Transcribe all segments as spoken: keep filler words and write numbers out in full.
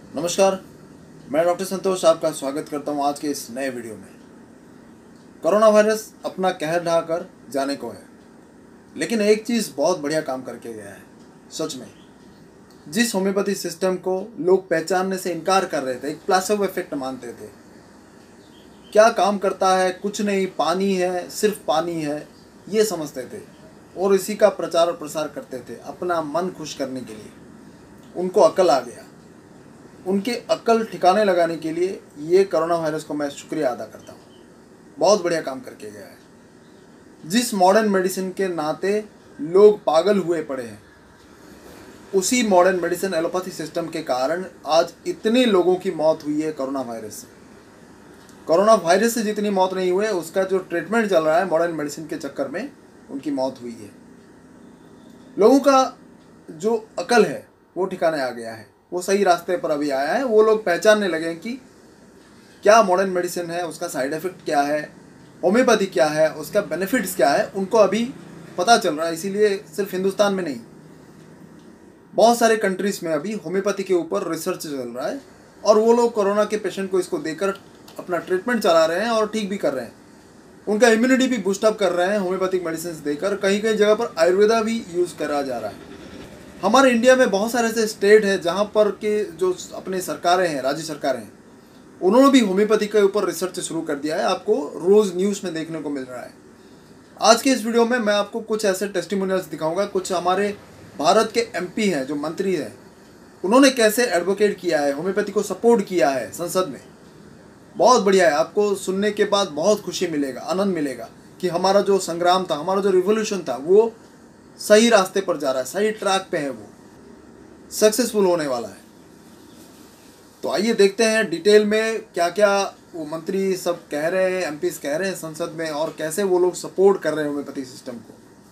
नमस्कार, मैं डॉक्टर संतोष आपका स्वागत करता हूं आज के इस नए वीडियो में। कोरोना वायरस अपना कहर ढाकर जाने को है, लेकिन एक चीज़ बहुत बढ़िया काम करके गया है। सच में जिस होम्योपैथी सिस्टम को लोग पहचानने से इनकार कर रहे थे, एक प्लासेबो इफेक्ट मानते थे, क्या काम करता है, कुछ नहीं, पानी है, सिर्फ पानी है, ये समझते थे और इसी का प्रचार और प्रसार करते थे अपना मन खुश करने के लिए। उनको अकल आ गया, उनके अकल ठिकाने लगाने के लिए ये कोरोना वायरस को मैं शुक्रिया अदा करता हूँ। बहुत बढ़िया काम करके गया है। जिस मॉडर्न मेडिसिन के नाते लोग पागल हुए पड़े हैं, उसी मॉडर्न मेडिसिन एलोपैथी सिस्टम के कारण आज इतने लोगों की मौत हुई है कोरोना वायरस से। कोरोना वायरस से जितनी मौत नहीं हुई है, उसका जो ट्रीटमेंट चल रहा है मॉडर्न मेडिसिन के चक्कर में, उनकी मौत हुई है। लोगों का जो अकल है वो ठिकाने आ गया है, वो सही रास्ते पर अभी आया है। वो लोग पहचानने लगे कि क्या मॉडर्न मेडिसिन है, उसका साइड इफ़ेक्ट क्या है, होम्योपैथी क्या है, उसका बेनिफिट्स क्या है, उनको अभी पता चल रहा है। इसीलिए सिर्फ हिंदुस्तान में नहीं, बहुत सारे कंट्रीज़ में अभी होम्योपैथी के ऊपर रिसर्च चल रहा है और वो लोग कोरोना के पेशेंट को इसको देकर अपना ट्रीटमेंट चला रहे हैं और ठीक भी कर रहे हैं। उनका इम्यूनिटी भी बूस्टअप कर रहे हैं होम्योपैथिक मेडिसिन देकर। कहीं कहीं जगह पर आयुर्वेदा भी यूज़ करा जा रहा है। हमारे इंडिया में बहुत सारे ऐसे स्टेट है जहाँ पर के जो अपने सरकारें हैं, राज्य सरकारें हैं, उन्होंने भी होम्योपैथी के ऊपर रिसर्च शुरू कर दिया है। आपको रोज़ न्यूज़ में देखने को मिल रहा है। आज के इस वीडियो में मैं आपको कुछ ऐसे टेस्टिमोनियल्स दिखाऊंगा। कुछ हमारे भारत के एमपी हैं, जो मंत्री हैं, उन्होंने कैसे एडवोकेट किया है, होम्योपैथी को सपोर्ट किया है संसद में। बहुत बढ़िया है। आपको सुनने के बाद बहुत खुशी मिलेगा, आनंद मिलेगा कि हमारा जो संग्राम था, हमारा जो रिवोल्यूशन था, वो सही रास्ते पर जा रहा है, सही ट्रैक पे है, वो सक्सेसफुल होने वाला है। तो आइए देखते हैं डिटेल में क्या क्या वो मंत्री सब कह रहे हैं, एमपीज कह रहे हैं संसद में, और कैसे वो लोग सपोर्ट कर रहे हैं होम्योपैथी सिस्टम को।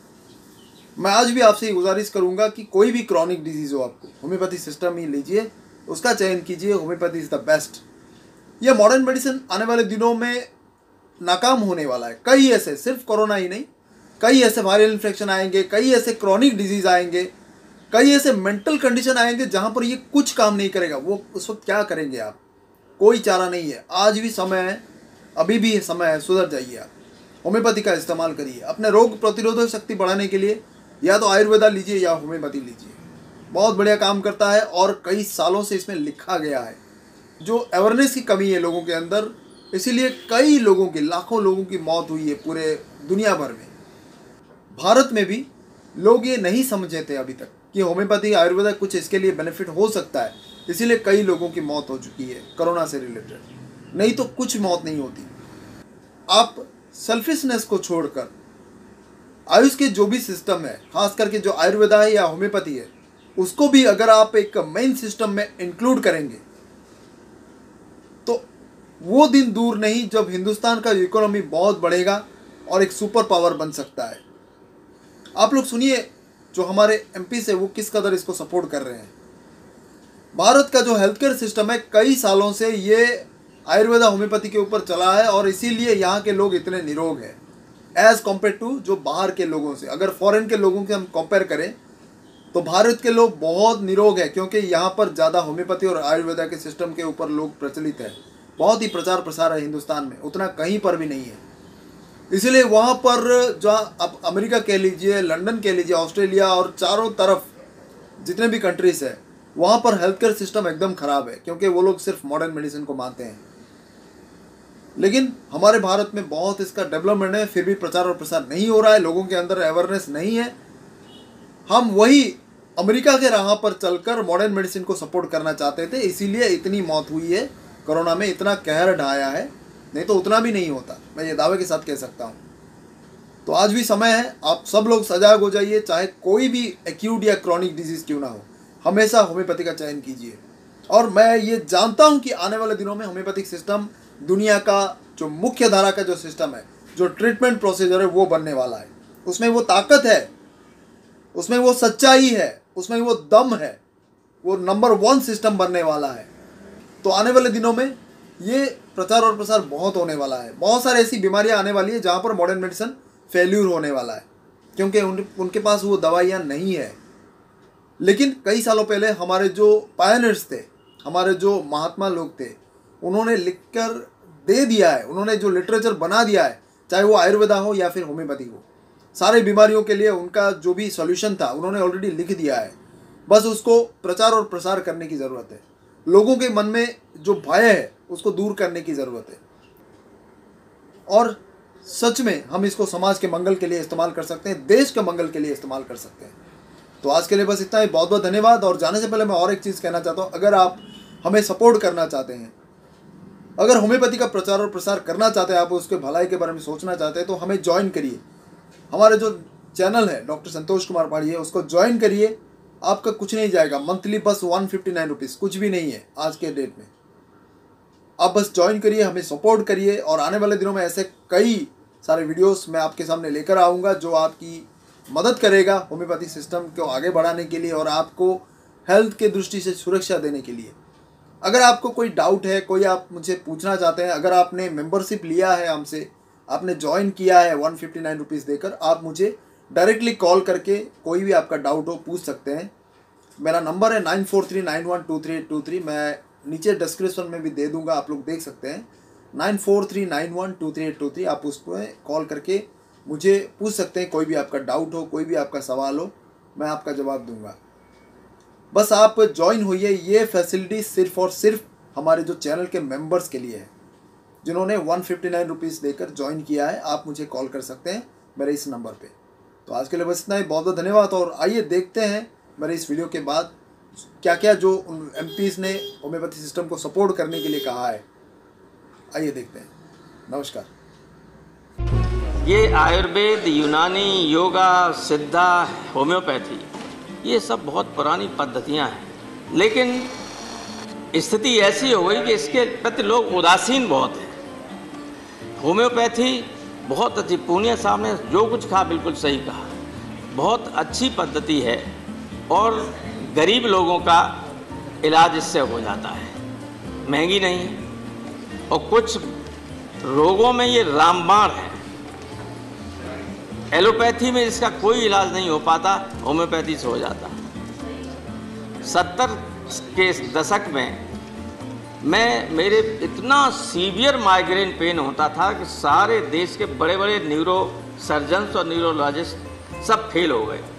मैं आज भी आपसे गुजारिश करूंगा कि कोई भी क्रॉनिक डिजीज हो, आपको होम्योपैथी सिस्टम ही लीजिए, उसका चयन कीजिए। Homoeopathy is the best. यह मॉडर्न मेडिसिन आने वाले दिनों में नाकाम होने वाला है। कई ऐसे, सिर्फ कोरोना ही नहीं, कई ऐसे वायरल इन्फेक्शन आएंगे, कई ऐसे क्रॉनिक डिजीज आएंगे, कई ऐसे मेंटल कंडीशन आएंगे जहां पर ये कुछ काम नहीं करेगा। वो उस वक्त क्या करेंगे आप? कोई चारा नहीं है। आज भी समय है, अभी भी समय है, सुधर जाइए। आप होम्योपैथी का इस्तेमाल करिए अपने रोग प्रतिरोधक शक्ति बढ़ाने के लिए। या तो आयुर्वेदा लीजिए या होम्योपैथी लीजिए, बहुत बढ़िया काम करता है और कई सालों से इसमें लिखा गया है। जो अवेयरनेस की कमी है लोगों के अंदर, इसीलिए कई लोगों की, लाखों लोगों की मौत हुई है पूरे दुनिया भर में। भारत में भी लोग ये नहीं समझे थे अभी तक कि होम्योपैथी, आयुर्वेदा कुछ इसके लिए बेनिफिट हो सकता है। इसीलिए कई लोगों की मौत हो चुकी है कोरोना से रिलेटेड, नहीं तो कुछ मौत नहीं होती। आप सेल्फिशनेस को छोड़कर आयुष के जो भी सिस्टम है, खास करके जो आयुर्वेदा है या होम्योपैथी है, उसको भी अगर आप एक मेन सिस्टम में इंक्लूड करेंगे तो वो दिन दूर नहीं जब हिंदुस्तान का इकोनॉमी बहुत बढ़ेगा और एक सुपर पावर बन सकता है। आप लोग सुनिए, जो हमारे एमपी से, वो किस कदर इसको सपोर्ट कर रहे हैं। भारत का जो हेल्थ केयर सिस्टम है, कई सालों से ये आयुर्वेदा होम्योपैथी के ऊपर चला है और इसीलिए यहाँ के लोग इतने निरोग हैं एज कम्पेयर टू जो बाहर के लोगों से। अगर फॉरेन के लोगों के हम कंपेयर करें तो भारत के लोग बहुत निरोग हैं, क्योंकि यहाँ पर ज़्यादा होम्योपैथी और आयुर्वेदा के सिस्टम के ऊपर लोग प्रचलित है। बहुत ही प्रचार प्रसार है हिंदुस्तान में, उतना कहीं पर भी नहीं है। इसलिए वहाँ पर जो आप अमेरिका कह लीजिए, लंदन कह लीजिए, ऑस्ट्रेलिया और चारों तरफ जितने भी कंट्रीज़ है, वहाँ पर हेल्थ केयर सिस्टम एकदम ख़राब है, क्योंकि वो लोग सिर्फ मॉडर्न मेडिसिन को मानते हैं। लेकिन हमारे भारत में बहुत इसका डेवलपमेंट है, फिर भी प्रचार और प्रसार नहीं हो रहा है, लोगों के अंदर अवेयरनेस नहीं है। हम वही अमेरिका के राह पर चलकर मॉडर्न मेडिसिन को सपोर्ट करना चाहते थे, इसीलिए इतनी मौत हुई है कोरोना में, इतना कहर ढाया है, नहीं तो उतना भी नहीं होता, मैं ये दावे के साथ कह सकता हूँ। तो आज भी समय है, आप सब लोग सजाग हो जाइए। चाहे कोई भी एक्यूट या क्रॉनिक डिजीज़ क्यों ना हो, हमेशा होम्योपैथी का चयन कीजिए। और मैं ये जानता हूँ कि आने वाले दिनों में होम्योपैथिक सिस्टम दुनिया का जो मुख्य धारा का जो सिस्टम है, जो ट्रीटमेंट प्रोसीजर है, वो बनने वाला है। उसमें वो ताकत है, उसमें वो सच्चाई है, उसमें वो दम है, वो नंबर वन सिस्टम बनने वाला है। तो आने वाले दिनों में ये प्रचार और प्रसार बहुत होने वाला है। बहुत सारी ऐसी बीमारियां आने वाली है जहाँ पर मॉडर्न मेडिसिन फेल्यूर होने वाला है, क्योंकि उन, उनके पास वो दवाइयाँ नहीं है। लेकिन कई सालों पहले हमारे जो पायनियर्स थे, हमारे जो महात्मा लोग थे उन्होंने लिखकर दे दिया है, उन्होंने जो लिटरेचर बना दिया है, चाहे वो आयुर्वेदा हो या फिर होम्योपैथी हो, सारे बीमारियों के लिए उनका जो भी सॉल्यूशन था उन्होंने ऑलरेडी लिख दिया है। बस उसको प्रचार और प्रसार करने की ज़रूरत है। लोगों के मन में जो भय है उसको दूर करने की ज़रूरत है, और सच में हम इसको समाज के मंगल के लिए इस्तेमाल कर सकते हैं, देश के मंगल के लिए इस्तेमाल कर सकते हैं। तो आज के लिए बस इतना ही। बहुत बहुत धन्यवाद। और जाने से पहले मैं और एक चीज़ कहना चाहता हूँ, अगर आप हमें सपोर्ट करना चाहते हैं, अगर होम्योपैथी का प्रचार और प्रसार करना चाहते हैं, आप उसके भलाई के बारे में सोचना चाहते हैं, तो हमें ज्वाइन करिए। हमारे जो चैनल है डॉक्टर संतोष कुमार पाढ़ी है, उसको ज्वाइन करिए। आपका कुछ नहीं जाएगा, मंथली बस वन फिफ्टी नाइन रुपीज़, कुछ भी नहीं है आज के डेट में। आप बस ज्वाइन करिए, हमें सपोर्ट करिए, और आने वाले दिनों में ऐसे कई सारे वीडियोस मैं आपके सामने लेकर आऊँगा जो आपकी मदद करेगा होम्योपैथी सिस्टम को आगे बढ़ाने के लिए और आपको हेल्थ के दृष्टि से सुरक्षा देने के लिए। अगर आपको कोई डाउट है, कोई आप मुझे पूछना चाहते हैं, अगर आपने मेंबरशिप लिया है हमसे, आपने ज्वाइन किया है वन फिफ्टी नाइन रुपीज़ देकर, आप मुझे डायरेक्टली कॉल करके कोई भी आपका डाउट हो पूछ सकते हैं। मेरा नंबर है nine four three nine one two three eight two three, मैं नीचे डिस्क्रिप्शन में भी दे दूंगा, आप लोग देख सकते हैं। Nine four three nine one two three eight two three, आप उस पर कॉल करके मुझे पूछ सकते हैं। कोई भी आपका डाउट हो, कोई भी आपका सवाल हो, मैं आपका जवाब दूंगा। बस आप ज्वाइन होइए। ये फैसिलिटी सिर्फ और सिर्फ हमारे जो चैनल के मेंबर्स के लिए है, जिन्होंने वन फिफ्टी नाइन रुपीज़ देकर ज्वाइन किया है। आप मुझे कॉल कर सकते हैं मेरे इस नंबर पे। तो आज के लिए बस इतना ही। बहुत बहुत धन्यवाद। और आइए देखते हैं मेरे इस वीडियो के बाद क्या क्या जो उन एम पीज़ ने होम्योपैथी सिस्टम को सपोर्ट करने के लिए कहा है। आइए देखते हैं। नमस्कार। ये आयुर्वेद, यूनानी, योगा, सिद्धा, होम्योपैथी, ये सब बहुत पुरानी पद्धतियां हैं, लेकिन स्थिति ऐसी हो गई कि इसके प्रति लोग उदासीन बहुत हैं। होम्योपैथी बहुत अच्छी, पूनिया साहब ने जो कुछ कहा बिल्कुल सही कहा, बहुत अच्छी पद्धति है और गरीब लोगों का इलाज इससे हो जाता है, महंगी नहीं है, और कुछ रोगों में ये रामबाण है। एलोपैथी में इसका कोई इलाज नहीं हो पाता, होम्योपैथी से हो जाता। सत्तर के दशक में मैं मेरे इतना सीवियर माइग्रेन पेन होता था कि सारे देश के बड़े बड़े न्यूरो सर्जन्स और न्यूरोलॉजिस्ट सब फेल हो गए।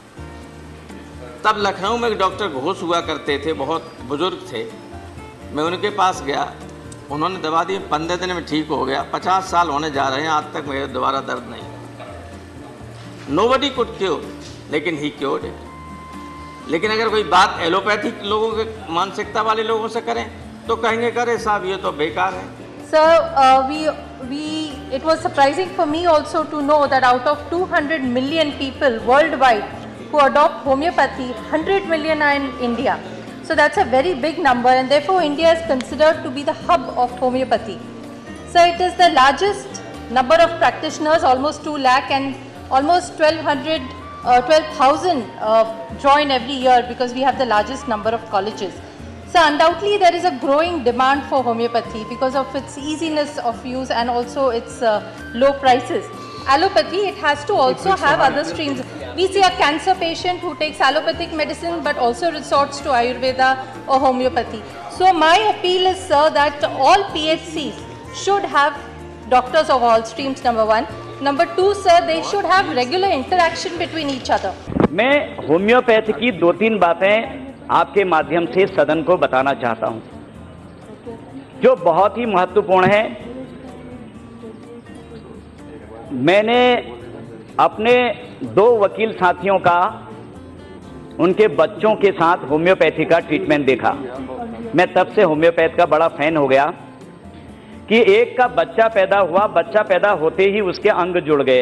तब लखनऊ में एक डॉक्टर घोष हुआ करते थे, बहुत बुजुर्ग थे। मैं उनके पास गया, उन्होंने दवा दी, पंद्रह दिन में ठीक हो गया। पचास साल होने जा रहे हैं, आज तक मेरे दोबारा दर्द नहीं। Nobody could cure, लेकिन he cured it। लेकिन अगर कोई बात एलोपैथिक लोगों के मानसिकता वाले लोगों से करें तो कहेंगे करे साहब ये तो बेकार है। Sir, uh, we we it was surprising for me also to know that out of two hundred million people worldwide who adopt homeopathy, one hundred million are in India. So that's a very big number, and therefore India is considered to be the hub of homeopathy. So it is the largest number of practitioners, almost two lakh, and almost twelve hundred, uh, twelve thousand uh, join every year because we have the largest number of colleges. So undoubtedly there is a growing demand for homeopathy because of its easiness of use and also its uh, low prices. Allopathy, it has to also have other streams. We see a cancer patient who takes allopathic medicine but also resorts to Ayurveda or homeopathy. So my appeal is, sir, that all P H Cs should have doctors of all streams, number one. Number two, sir, they should have regular interaction between each other. मैं homoeopathy की दो तीन बातें आपके माध्यम से सदन को बताना चाहता हूं जो बहुत ही महत्वपूर्ण है। मैंने अपने दो वकील साथियों का उनके बच्चों के साथ होम्योपैथी का ट्रीटमेंट देखा। मैं तब से होम्योपैथ का बड़ा फैन हो गया कि एक का बच्चा पैदा हुआ, बच्चा पैदा होते ही उसके अंग जुड़ गए।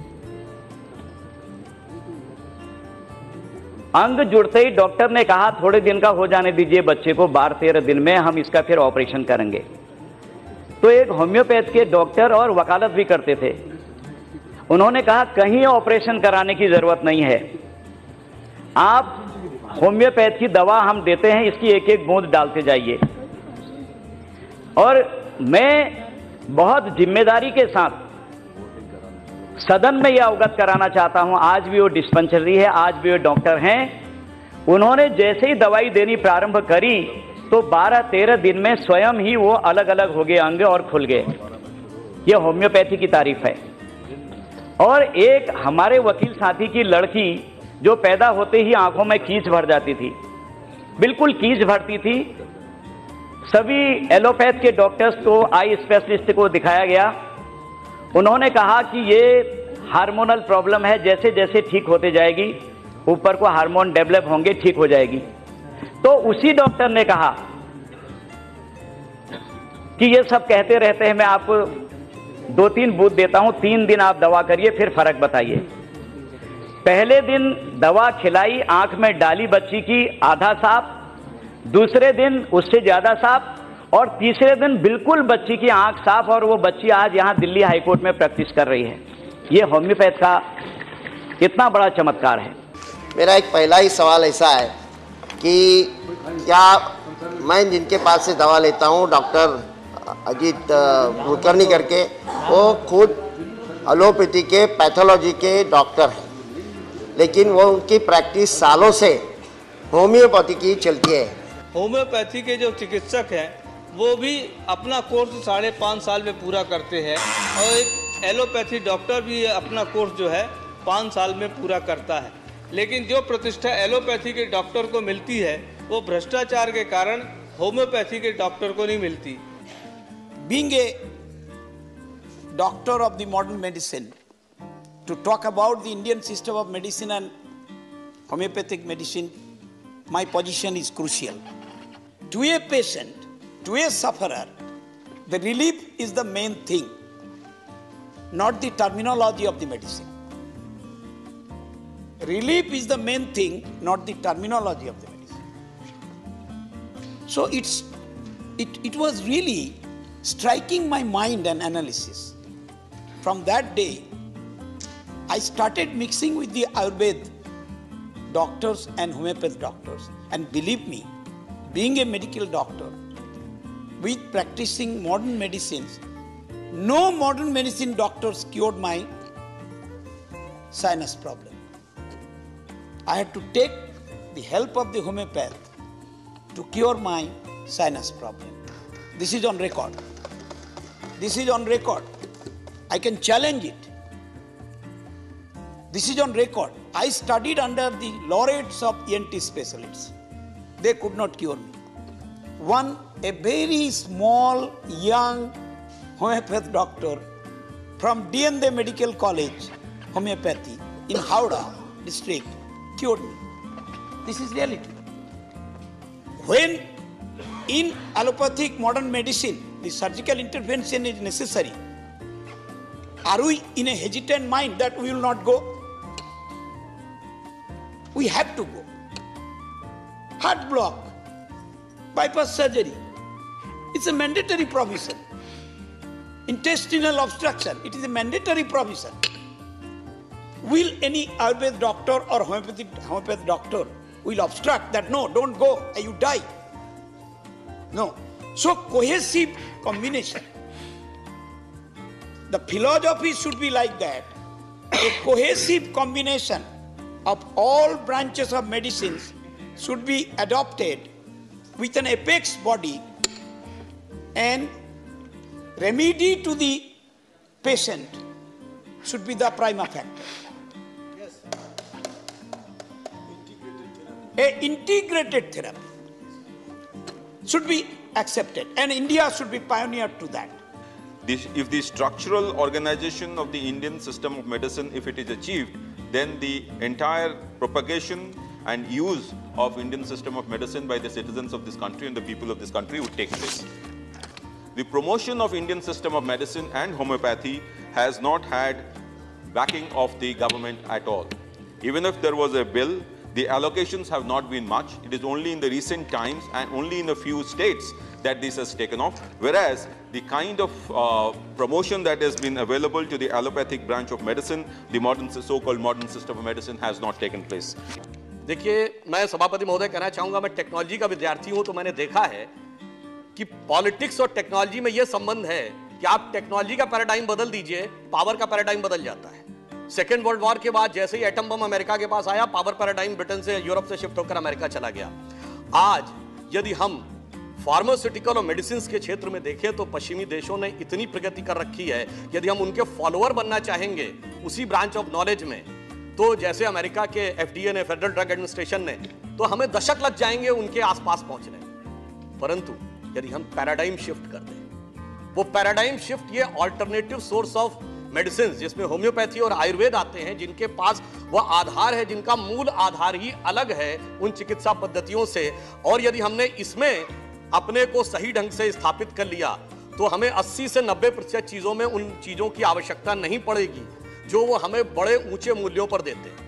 अंग जुड़ते ही डॉक्टर ने कहा थोड़े दिन का हो जाने दीजिए बच्चे को, बारह तेरह दिन में हम इसका फिर ऑपरेशन करेंगे। तो एक होम्योपैथ के डॉक्टर और वकालत भी करते थे, उन्होंने कहा कहीं ऑपरेशन कराने की जरूरत नहीं है, आप होम्योपैथ की दवा हम देते हैं, इसकी एक एक बूंद डालते जाइए। और मैं बहुत जिम्मेदारी के साथ सदन में यह अवगत कराना चाहता हूं, आज भी वो डिस्पेंसरी है, आज भी वो डॉक्टर हैं, उन्होंने जैसे ही दवाई देनी प्रारंभ करी तो बारह तेरह दिन में स्वयं ही वो अलग अलग हो गए अंग और खुल गए। ये होम्योपैथी की तारीफ है। और एक हमारे वकील साथी की लड़की जो पैदा होते ही आंखों में कीच भर जाती थी, बिल्कुल कीच भरती थी। सभी एलोपैथ के डॉक्टर्स को, आई स्पेशलिस्ट को दिखाया गया। उन्होंने कहा कि ये हार्मोनल प्रॉब्लम है, जैसे जैसे ठीक होते जाएगी, ऊपर को हार्मोन डेवलप होंगे, ठीक हो जाएगी। तो उसी डॉक्टर ने कहा कि ये सब कहते रहते हैं, मैं आपको दो तीन बूथ देता हूं, तीन दिन आप दवा करिए, फिर फर्क बताइए। पहले दिन दवा खिलाई, आंख में डाली बच्ची की, आधा साफ, दूसरे दिन उससे ज्यादा साफ, और तीसरे दिन बिल्कुल बच्ची की आंख साफ, और वो बच्ची आज यहां दिल्ली हाईकोर्ट में प्रैक्टिस कर रही है। ये होम्योपैथ का इतना बड़ा चमत्कार है। मेरा एक पहला ही सवाल ऐसा है कि क्या मैं जिनके पास से दवा लेता हूँ, डॉक्टर अजीत कुलकर्णी करके, वो खुद एलोपैथी के पैथोलॉजी के डॉक्टर हैं, लेकिन वो उनकी प्रैक्टिस सालों से होम्योपैथी की चलती है। होम्योपैथी के जो चिकित्सक हैं वो भी अपना कोर्स साढ़े पाँच साल में पूरा करते हैं, और एक एलोपैथी डॉक्टर भी अपना कोर्स जो है पाँच साल में पूरा करता है। लेकिन जो प्रतिष्ठा एलोपैथी के डॉक्टर को मिलती है वो भ्रष्टाचार के कारण होम्योपैथी के डॉक्टर को नहीं मिलती। Being a doctor of the modern medicine, to talk about the Indian system of medicine and homeopathic medicine, my position is crucial. To a patient, to a sufferer, the relief is the main thing, not the terminology of the medicine. Relief is the main thing, not the terminology of the medicine. So it's it, it was really striking my mind and analysis. From that day, I started mixing with the Ayurveda doctors and homeopathy doctors. And believe me, being a medical doctor with practicing modern medicines, no modern medicine doctors cured my sinus problem. I had to take the help of the homeopath to cure my sinus problem. This is on record. This is on record. I can challenge it. This is on record. I studied under the laureates of E N T specialists. They could not cure me. One, a very small, young homeopathy doctor from D N D Medical College, Homeopathy, in Howrah district, cured me. This is reality. When in allopathic modern medicine, the surgical intervention is necessary, are we in a hesitant mind that we will not go? We have to go. Heart block, bypass surgery, it's a mandatory provision. Intestinal obstruction, it is a mandatory provision. Will any Ayurvedic doctor or homeopathic, homeopathic doctor will obstruct that? No, don't go, you die. No. So cohesive combination. The philosophy should be like that. A cohesive combination of all branches of medicines should be adopted with an apex body, and remedy to the patient should be the prima factor. Yes. A integrated therapy should be accepted, and India should be pioneer to that. This, if the structural organization of the Indian system of medicine, if it is achieved, then the entire propagation and use of Indian system of medicine by the citizens of this country and the people of this country would take place. The promotion of Indian system of medicine and homeopathy has not had backing of the government at all. Even if there was a bill, the allocations have not been much. It is only in the recent times and only in a few states that this has taken off, whereas the kind of uh, promotion that has been available to the allopathic branch of medicine, the modern so-called modern system of medicine, has not taken place. देखिए, मैं सभापति महोदय कहना चाहूंगा, मैं technology का विद्यार्थी हूं, तो मैंने देखा है कि पॉलिटिक्स और टेक्नोलॉजी में यह संबंध है कि आप टेक्नोलॉजी का पैराडाइम बदल दीजिए, पावर का पैराडाइम बदल जाता है। सेकेंड वर्ल्ड वॉर के बाद जैसे ही एटम बम अमेरिका के पास आया, पावर पैराडाइम ब्रिटेन से यूरोप से शिफ्ट होकर अमेरिका चला गया। आज यदि हम फार्मास्यूटिकल और मेडिसिन के क्षेत्र में देखें तो पश्चिमी देशों ने इतनी प्रगति कर रखी है, यदि हम उनके फॉलोअर बनना चाहेंगे उसी ब्रांच ऑफ नॉलेज में, तो जैसे अमेरिका के एफडीए ने, फेडरल ड्रग एडमिनिस्ट्रेशन ने, तो हमें दशक लग जाएंगे उनके आसपास पहुंचने। परंतु यदि हम पैराडाइम शिफ्ट कर दें, वो पैराडाइम शिफ्ट, ये ऑल्टरनेटिव सोर्स ऑफ मेडिसिन जिसमें होम्योपैथी और आयुर्वेद आते हैं, जिनके पास वह आधार है, जिनका मूल आधार ही अलग है उन चिकित्सा पद्धतियों से, और यदि हमने इसमें अपने को सही ढंग से स्थापित कर लिया तो हमें अस्सी से नब्बे प्रतिशत चीजों में उन चीजों की आवश्यकता नहीं पड़ेगी जो वो हमें बड़े ऊंचे मूल्यों पर देते हैं।